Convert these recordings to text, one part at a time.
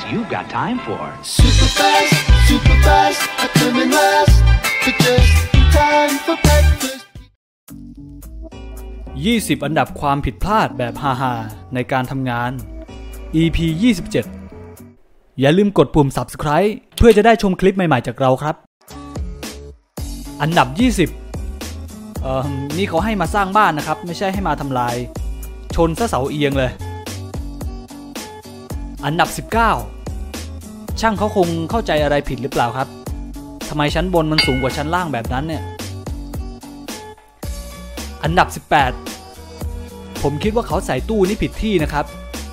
you've got time for. Super fast, I come in last, but just in time for breakfast. 20 อันดับความผิดพลาดแบบฮาๆในการทำงาน EP 27 อย่าลืมกดปุ่ม Subscribe เพื่อจะได้ชมคลิปใหม่ๆจากเราครับอันดับ 20นี่เขาให้มาสร้างบ้านนะครับไม่ใช่ให้มาทำลายชนซะเสาเอียงเลยอันดับ 19ช่างเขาคงเข้าใจอะไรผิดหรือเปล่าครับทำไมชั้นบนมันสูงกว่าชั้นล่างแบบนั้นเนี่ยอันดับ 18ผมคิดว่าเขาใส่ตู้นี้ผิดที่นะครับ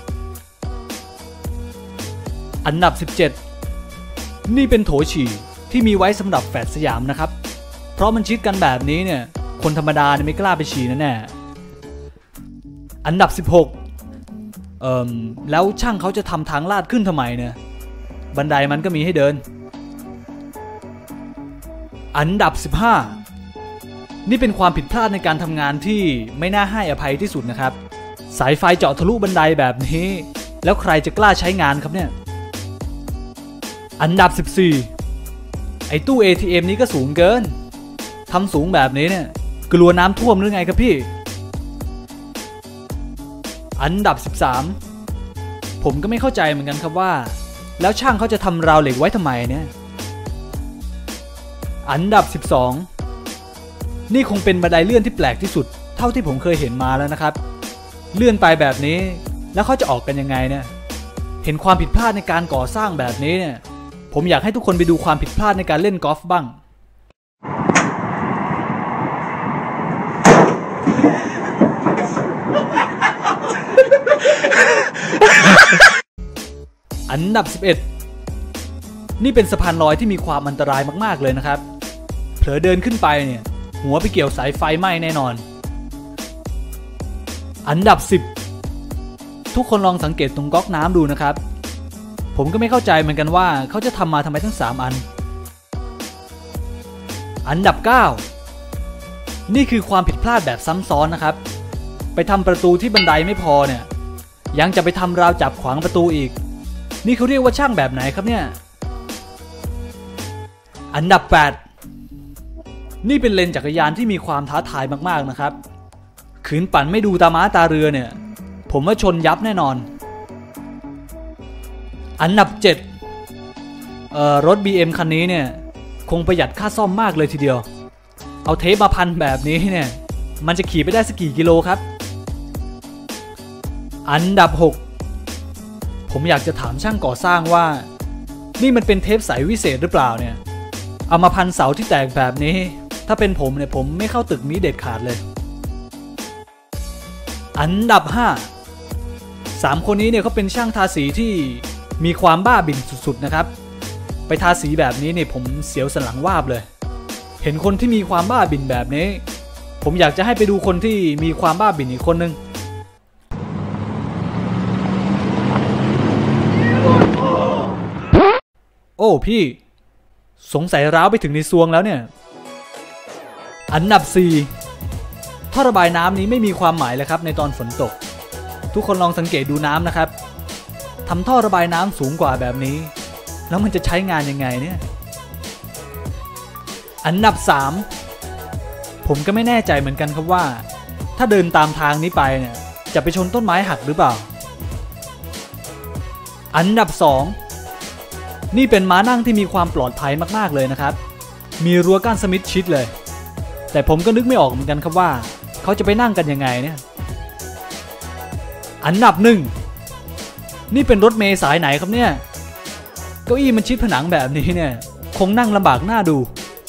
อันดับ 17นี่เป็นโถฉี่ที่มีไว้สำหรับแฝดสยามนะครับเพราะมันชิดกันแบบนี้เนี่ยคนธรรมดาไม่กล้าไปฉี่แน่ๆอันดับ 16แล้วช่างเขาจะทำทางลาดขึ้นทำไมเนี่ยบันไดมันก็มีให้เดินอันดับ 15นี่เป็นความผิดพลาดในการทำงานที่ไม่น่าให้อภัยที่สุดนะครับสายไฟเจาะทะลุบันไดแบบนี้แล้วใครจะกล้าใช้งานครับเนี่ยอันดับ 14ไอ้ตู้ ATM นี้ก็สูงเกินทำสูงแบบนี้เนี่ยกลัวน้ำท่วมหรือไงครับพี่อันดับ 13ผมก็ไม่เข้าใจเหมือนกันครับว่าแล้วช่างเขาจะทำราวเหล็กไว้ทำไมเนี่ยอันดับ 12นี่คงเป็นบันไดเลื่อนที่แปลกที่สุดเท่าที่ผมเคยเห็นมาแล้วนะครับเลื่อนไปแบบนี้แล้วเขาจะออกกันยังไงเนี่ยเห็นความผิดพลาดในการก่อสร้างแบบนี้เนี่ยผมอยากให้ทุกคนไปดูความผิดพลาดในการเล่นกอล์ฟบ้างอันดับ 11นี่เป็นสะพานลอยที่มีความอันตรายมากๆเลยนะครับเผลอเดินขึ้นไปเนี่ยหัวไปเกี่ยวสายไฟไหม้แน่นอนอันดับ 10ทุกคนลองสังเกตตรงก๊อกน้ำดูนะครับผมก็ไม่เข้าใจเหมือนกันว่าเขาจะทำมาทำไมทั้ง3อันอันดับ 9นี่คือความผิดพลาดแบบซ้ำซ้อนนะครับไปทำประตูที่บันไดไม่พอเนี่ยยังจะไปทำราวจับขวางประตูอีกนี่เขาเรียกว่าช่างแบบไหนครับเนี่ยอันดับ 8นี่เป็นเลนจักรยานที่มีความท้าทายมากๆนะครับขืนปั่นไม่ดูตาม้าตาเรือเนี่ยผมว่าชนยับแน่นอนอันดับ 7รถ BM คันนี้เนี่ยคงประหยัดค่าซ่อมมากเลยทีเดียวเอาเทปมาพันแบบนี้เนี่ยมันจะขี่ไปได้สักกี่กิโลครับอันดับ 6ผมอยากจะถามช่างก่อสร้างว่านี่มันเป็นเทปใสวิเศษหรือเปล่าเนี่ยเอามาพันเสาที่แตกแบบนี้ถ้าเป็นผมเนี่ยผมไม่เข้าตึกนี้เด็ดขาดเลยอันดับ 5 3คนนี้เนี่ยเขาเป็นช่างทาสีที่มีความบ้าบิ่นสุดๆนะครับไปทาสีแบบนี้เนี่ยผมเสียวสันหลังวาบเลยเห็นคนที่มีความบ้าบิ่นแบบนี้ผมอยากจะให้ไปดูคนที่มีความบ้าบิ่นอีกคนนึงโอ้พี่สงสัยร้าวไปถึงในซวงแล้วเนี่ยอันดับ 4ท่อระบายน้ำนี้ไม่มีความหมายเลยครับในตอนฝนตกทุกคนลองสังเกตดูน้ำนะครับทำท่อระบายน้ำสูงกว่าแบบนี้แล้วมันจะใช้งานยังไงเนี่ยอันดับ 3ผมก็ไม่แน่ใจเหมือนกันครับว่าถ้าเดินตามทางนี้ไปเนี่ยจะไปชนต้นไม้หักหรือเปล่าอันดับ 2นี่เป็นม้านั่งที่มีความปลอดภัยมากๆเลยนะครับมีรั้วกั้นสมิธชิดเลยแต่ผมก็นึกไม่ออกเหมือนกันครับว่าเขาจะไปนั่งกันยังไงเนี่ยอันดับ 1นี่เป็นรถเมล์สายไหนครับเนี่ยเก้าอี้มันชิดผนังแบบนี้เนี่ยคงนั่งลำบากน่าดู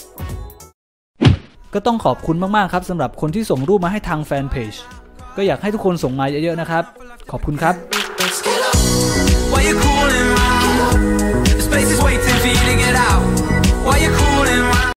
ก็ต้องขอบคุณมากๆครับสำหรับคนที่ส่งรูปมาให้ทางแฟนเพจก็อยากให้ทุกคนส่งมาเยอะๆนะครับขอบคุณครับSpace is waiting for you to get out